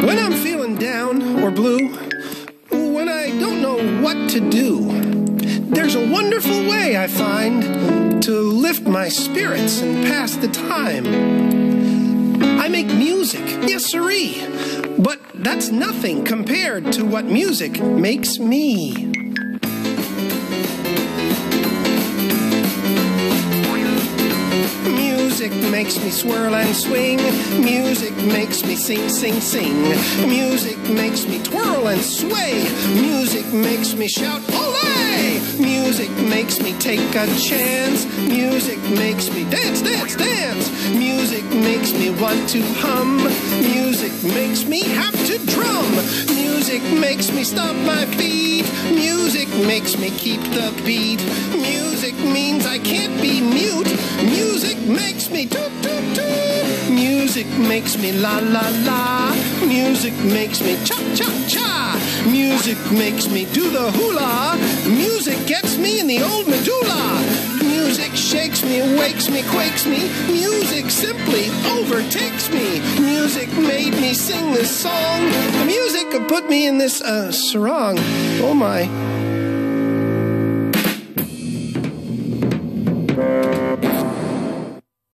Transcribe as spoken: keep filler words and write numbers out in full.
When I'm feeling down or blue, when I don't know what to do, there's a wonderful way I find to lift my spirits and pass the time. I make music, yes sirree, but that's nothing compared to what music makes me. Music makes me swirl and swing. Music makes me sing, sing, sing. Music makes me twirl and sway. Music makes me shout, olé! Music makes me take a chance. Music makes me dance, dance, dance. Music makes me want to hum. Music makes me have to drum. Music makes me stomp my feet. Music makes me keep the beat. Music means I can't be mute. Music makes me toot, toot, toot. Music makes me la, la, la. Music makes me cha, cha, cha. Music makes me do the hula. Music gets me in the old medulla. Music shakes me, wakes me, quakes me. Music simply overtakes me. Music made me sing this song. The music put me in this uh, sarong. Oh my.